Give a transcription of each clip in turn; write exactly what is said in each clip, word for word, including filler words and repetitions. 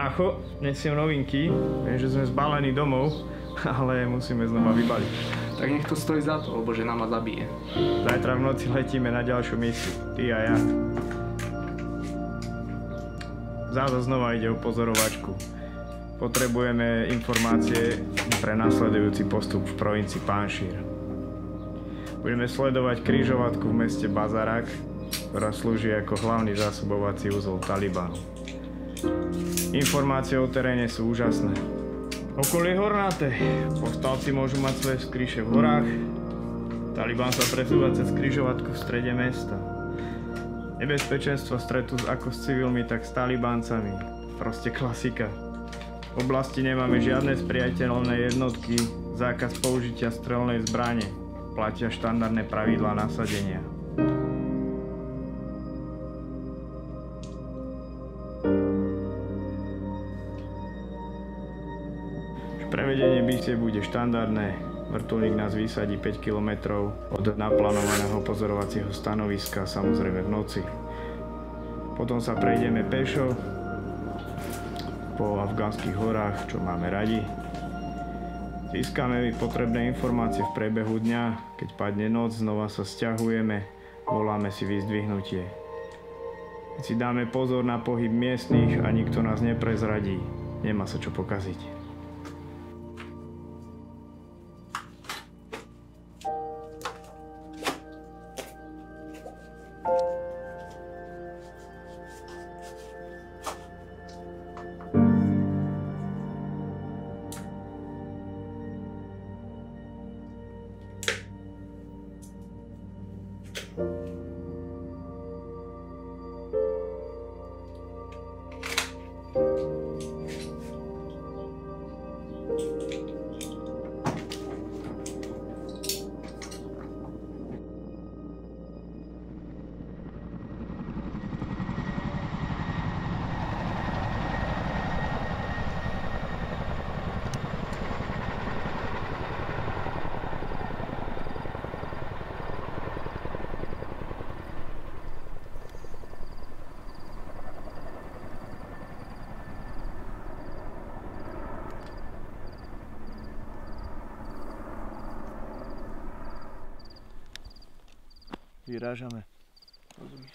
Brácho, nesiem novinky. Viem, že sme zbalení domov, ale musíme znova vybaliť. Tak nech to stojí za to, lebo žena ma zabije. Zajtra v noci letíme na ďalšiu misiu. Ty a ja. Záda znova ide o pozorovačku. Potrebujeme informácie pre nasledujúci postup v provincii Panšír. Budeme sledovať križovatku v meste Bazarak, ktorá slúži ako hlavný zásobovací úzol Talibanu. Informácie o teréne sú úžasné. Okolie hornáte. Povstalci môžu mať svoje skryše v horách. Taliban sa presúva cez križovatku v strede mesta. Nebezpečenstvo stretu ako s civilmi, tak s Talibáncami. Proste klasika. V oblasti nemáme žiadne spriateľné jednotky, zákaz použitia strelnej zbrane. Platia štandardné pravidlá nasadenia. Prevedenie misie bude štandardné. Vrtuľník nás vysadí päť kilometrov od naplánovaného pozorovacieho stanoviska, samozrejme v noci. Potom sa prejdeme pešo po afgánskych horách, čo máme radi. Získame potrebné informácie v priebehu dňa. Keď padne noc, znova sa sťahujeme, voláme si vyzdvihnutie. Keď si dáme pozor na pohyb miestnych a nikto nás neprezradí, nemá sa čo pokaziť. Vyrážame. Rozumiem.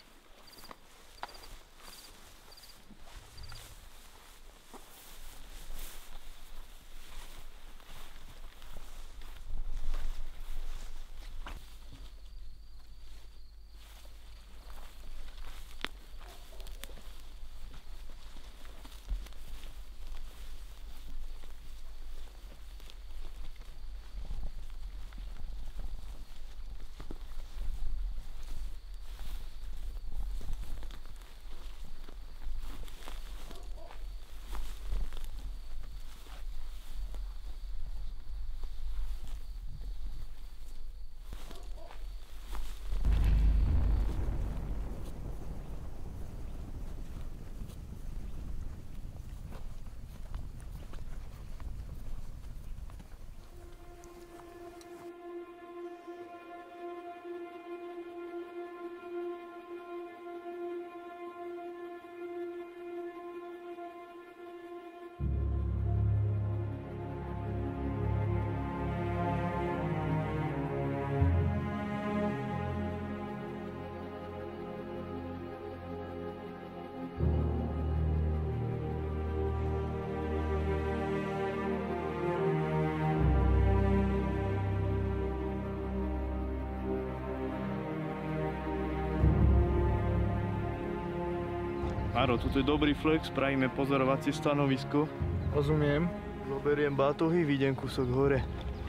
Áro, toto je dobrý flex, spravíme pozorovacie stanovisko. Rozumiem. Zoberiem batohy, vidím kúsok hore.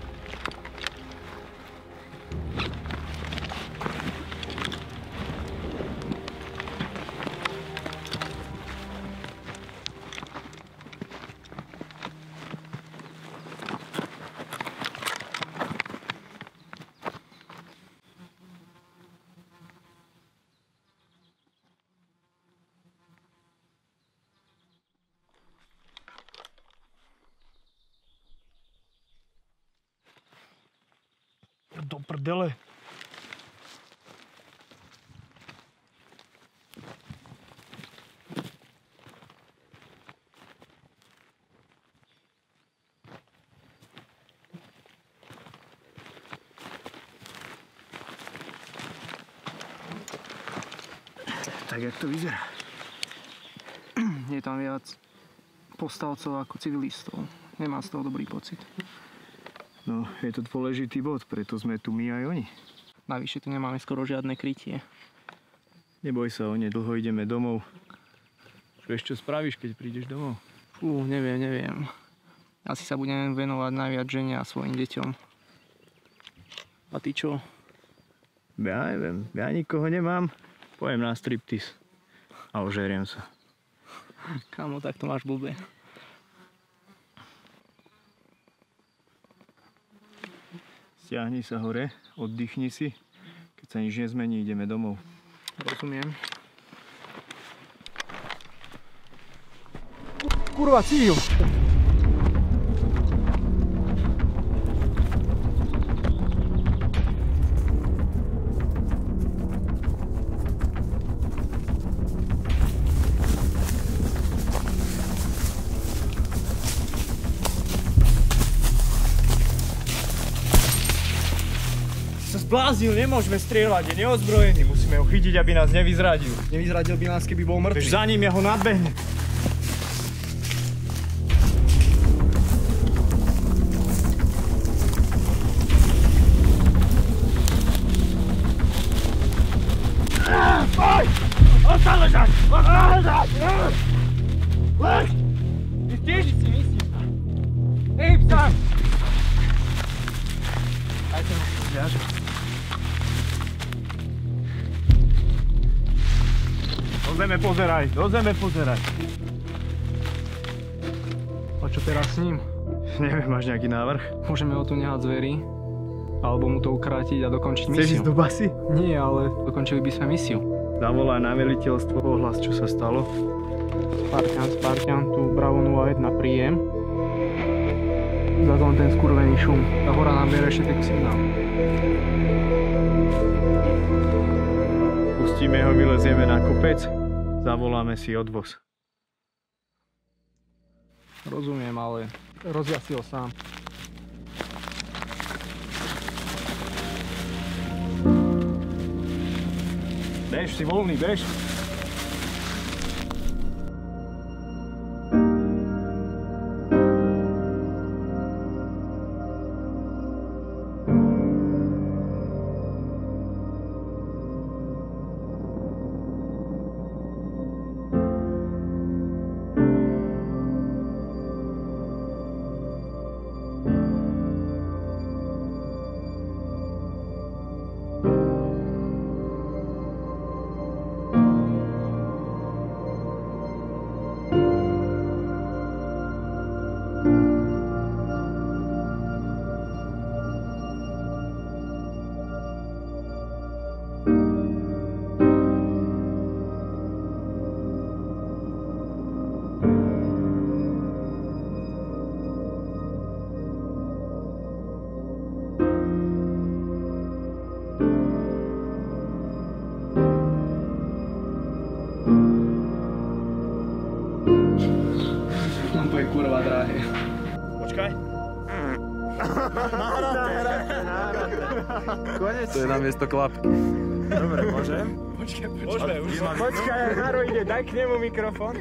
Do prdele. Tak jak to vyzerá? Je tam viac povstalcov ako civilistov. Nemám z toho dobrý pocit. No, je to dôležitý bod, preto sme tu my aj oni. Navyše tu nemáme skoro žiadne krytie. Neboj sa, onedlho ideme domov. Čo ešte spravíš, keď prídeš domov? Fú, neviem, neviem. Asi sa budem venovať najviac žene a svojim deťom. A ty čo? Ja neviem, ja nikoho nemám. Pojem na striptease. A ožeriem sa. Kámo, tak to máš blbé. Stiahni sa hore, oddychni si. Keď sa nič nezmení, ideme domov. Rozumiem. Kurva, civil! Bláznil, nemôžeme strieľať, je neozbrojený. Musíme ho chytiť, aby nás nevyzradil. Nevyzradil by nás, keby bol mŕtvy. Za ním, ja ho nadbehnem. Poď! Ostan ležať! Ostan ležať! Lež! Ty tiež si myslíš. Hej, psa! Dajte ho zviažem. Do zeme pozeraj, do zeme pozeraj. A čo teraz s ním? Neviem, máš nejaký návrh? Môžeme ho tu nehať zveri? Alebo mu to ukrátiť a dokončiť Chceš misiu? ísť do basy? Nie, ale dokončili by sme misiu. Zavolaj na veliteľstvo, ohlas, čo sa stalo. Spartian, Spartian, tu Bravo nula jedna, príjem. Za to len ten skurvený šum. Tá hora nám bere ešte taký signál. Pustíme ho, vylezieme na kopec, zavoláme si odvoz. Rozumiem, ale rozjasil sám. Bež, si voľný, bež. To je kurva drahé. Počkaj. Konec. To je na miesto klapky. Dobre, môžem? Počkaj, počkaj. Môžeme, už. Počkaj, Haro ide, daj k nemu mikrofón.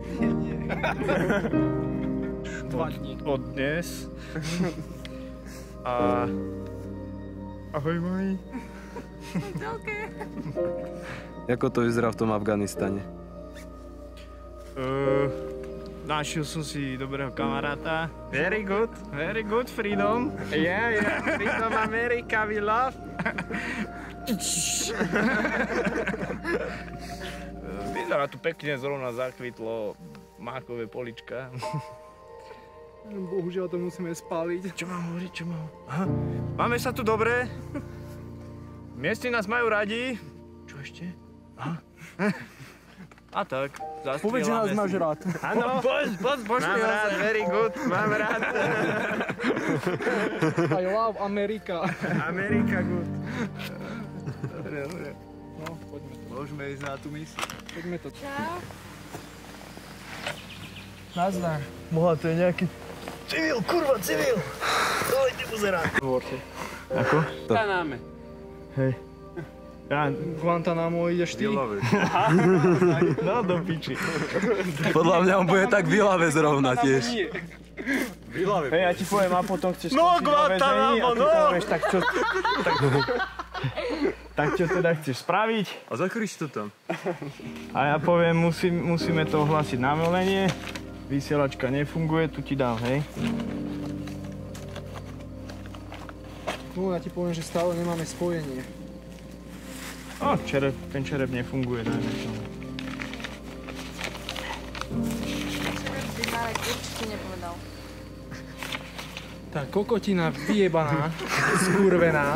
Dva dní. Od dnes. A... Ahoj, moji. Ako to vyzerá v tom Afganistane? Uh, našiel som si dobrého kamaráta. Very good, very good, Freedom. Yeah, yeah, Freedom America, we love. Vyzerá tu pekne, zrovna zakvitlo mákové polička. Bohužiaľ to musíme spáliť. Čo mám hovoriť, čo mám? Aha. Máme sa tu dobre. Miestni nás majú radi. Čo ešte? Aha. A tak, zastrieľame. Povedz, že nás máš rád. Áno, poď, poď, pošli ho sa. Very good, mám rád. I love America. Amerika good. Dobre, dobre. No, poďme to. Môžeme ísť na tú misiu. Poďme to. Čau. Nazdar. Boha, to je nejaký... Civil, kurva, civil! Dojte pozerať. Hovorte. Ako? Stanáme. Hej. Ja, Guantanamo ideš ty? no do piči. Podľa mňa on bude tak v Ilave zrovna tiež. Hej, ja ti poviem, a potom chceš No, skončiť vo väzení a ty Guantanamo, tam no! vieš, tak čo... Tak, tak čo teda chceš spraviť? A zakryš to tam. A ja poviem, musím, musíme to ohlásiť na velenie. Vysielačka nefunguje, tu ti dám, hej. No, ja ti poviem, že stále nemáme spojenie. O, čerep, ten čerep nefunguje, dajme tomu. Ty Marek určite nepovedal. Tá kokotina vyjebaná, skurvená.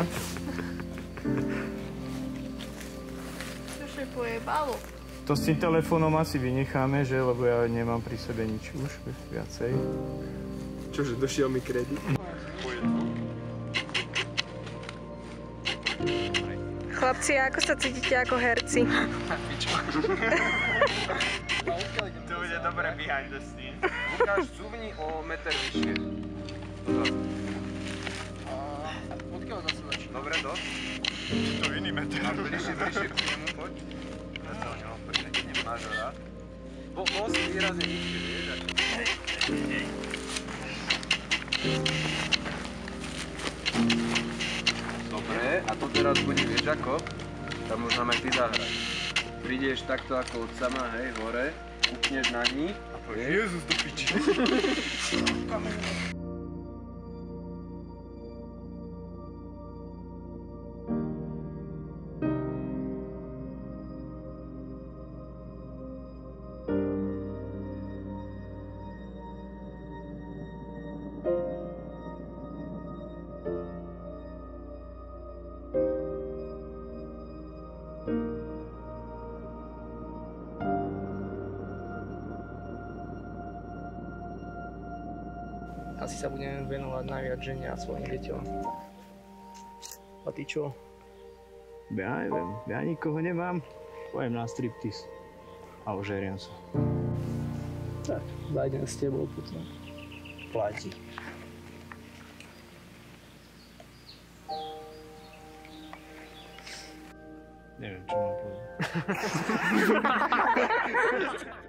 Čo sa pojebalo? To s tým telefónom asi vynecháme, že? Lebo ja nemám pri sebe nič už viacej. Čože, došiel mi kredit? Chlapci, ako sa cítite ako herci? To bude dobré behind the scenes. Lukáš, zúvni o meter vyššie. Odkiaľ zase začína? Dobre, do. To iný meter. A bližšie, bližšie k nemu, poď. Máš ho rád? Bo, bol si výrazne nižšie, vieš? Dobre, a to teraz bude, vieš ako? Tam už nám aj ty zahrať. Prídeš takto ako od sama, hej, hore, kúkneš na ní a povieš Jezus do piči. Asi sa budeme venovať najviac žene a svojim deťom. A ty čo? Ja neviem, ja nikoho nemám. Pojem na striptease. A ožeriem sa. Tak, zajdem s tebou potom. Platí. Neviem, čo mám povedať.